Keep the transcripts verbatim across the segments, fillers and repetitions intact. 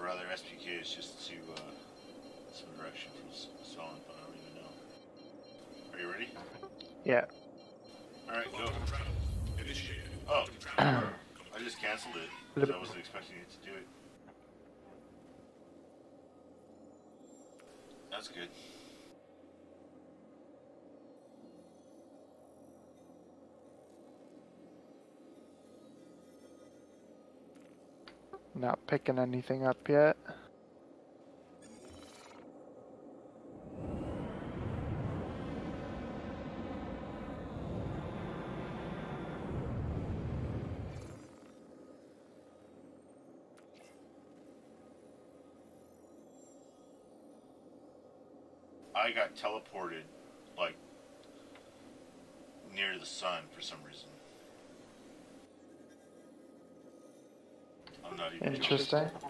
rather S P K is just to uh, some direction from Stalin, but I don't even know. Are you ready? Yeah. Alright, go. Oh, I just cancelled it because I wasn't expecting it to do it. That's good. Not picking anything up yet. I got teleported, like, near the sun for some reason. I'm not even Interesting. joking.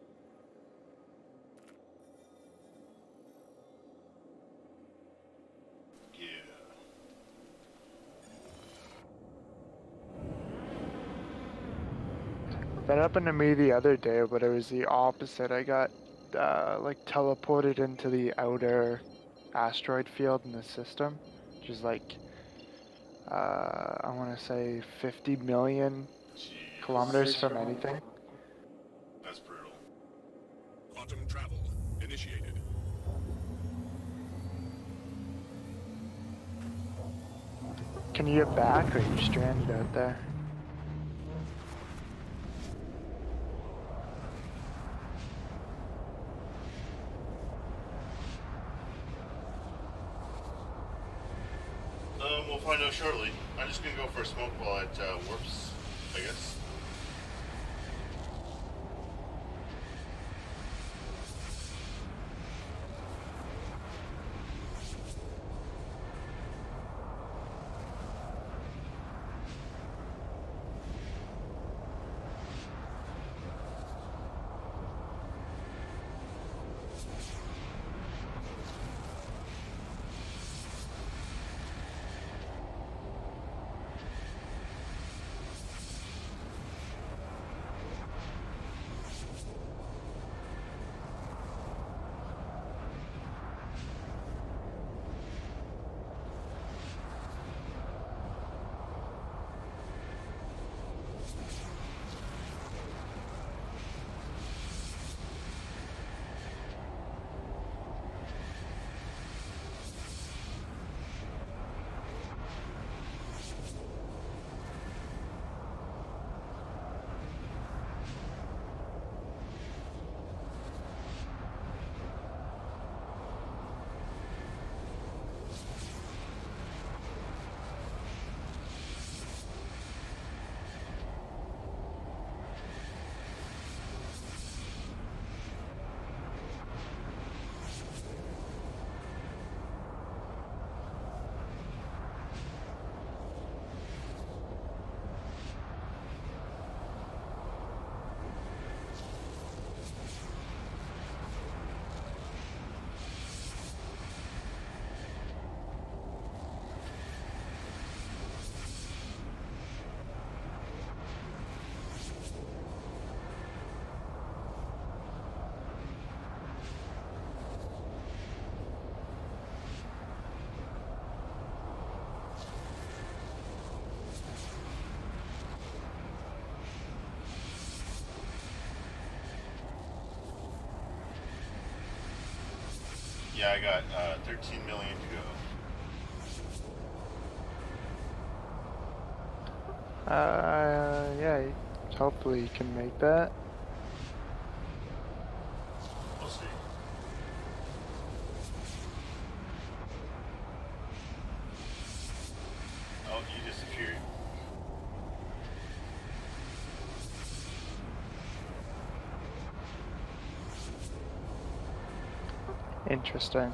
Yeah. That happened to me the other day, but it was the opposite. I got uh, like teleported into the outer asteroid field in the system, which is like uh, I want to say fifty million Jeez. kilometers from anything. That's brutal. Quantum travel initiated. Can you get back, or are you stranded out there? Um, we'll find out shortly. I'm just gonna go for a smoke while it uh, warps, I guess. Yeah, I got uh, thirteen million to go. Uh, yeah. Hopefully you can make that. We'll see. Oh, you disappeared. Interesting.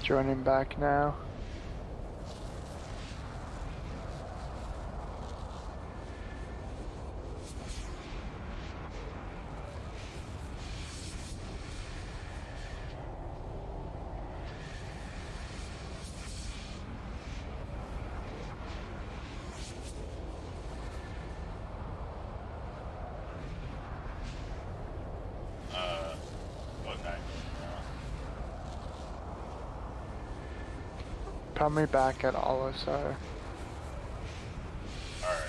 Joining back now. Uh, what nine? Probably back at Olisar. Alright.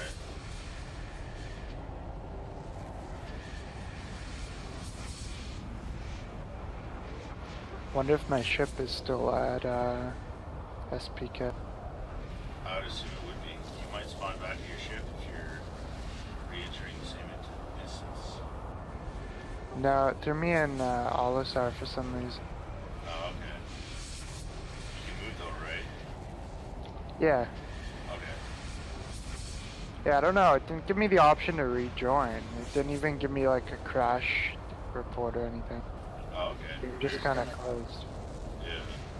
Wonder if my ship is still at uh, S P K. I would assume it would be. You might spawn back to your ship if you're re-entering the same int- instance. No, it threw me in uh, Olisar for some reason. Oh, okay. You can move though, right? Yeah. Okay. Yeah, I don't know. It didn't give me the option to rejoin. It didn't even give me like a crash report or anything. Oh, okay. It just kind of closed. Yeah.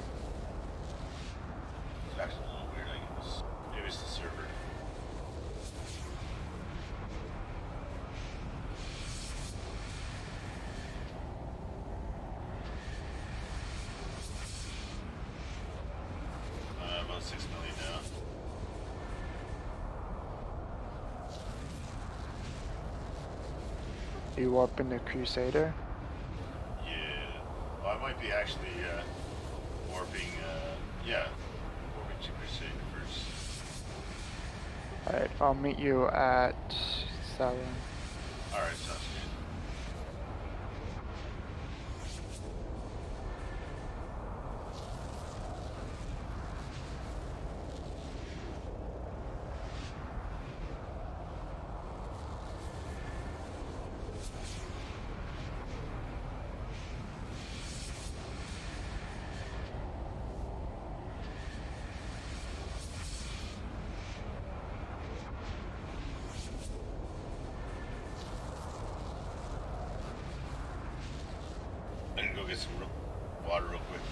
It's actually a little weird, I guess. Maybe it's the server. Uh, about six million now. You warping the Crusader? Yeah. Well, I might be actually uh, warping, uh, yeah, warping to Crusader first. Alright, I'll meet you at seven. Alright, sounds good. I'm gonna go get some real water real quick.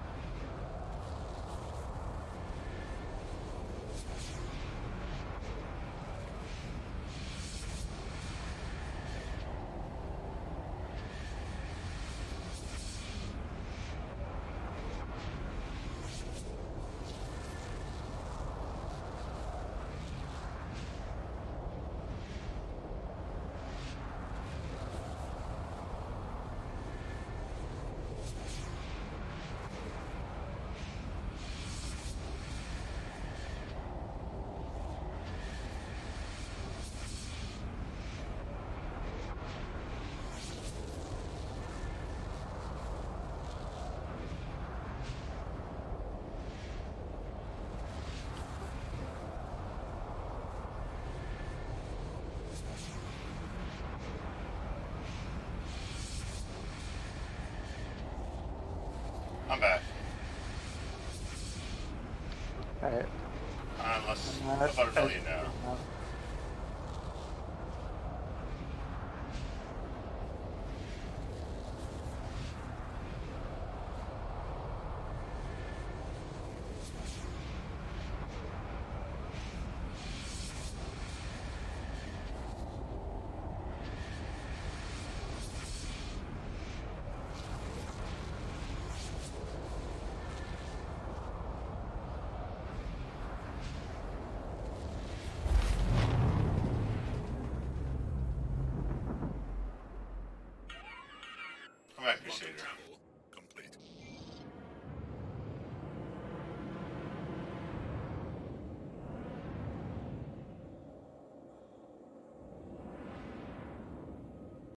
I'm back. Alright. Uh, unless, Uh, about a million now. uh, Come back, Crusader. Quantum travel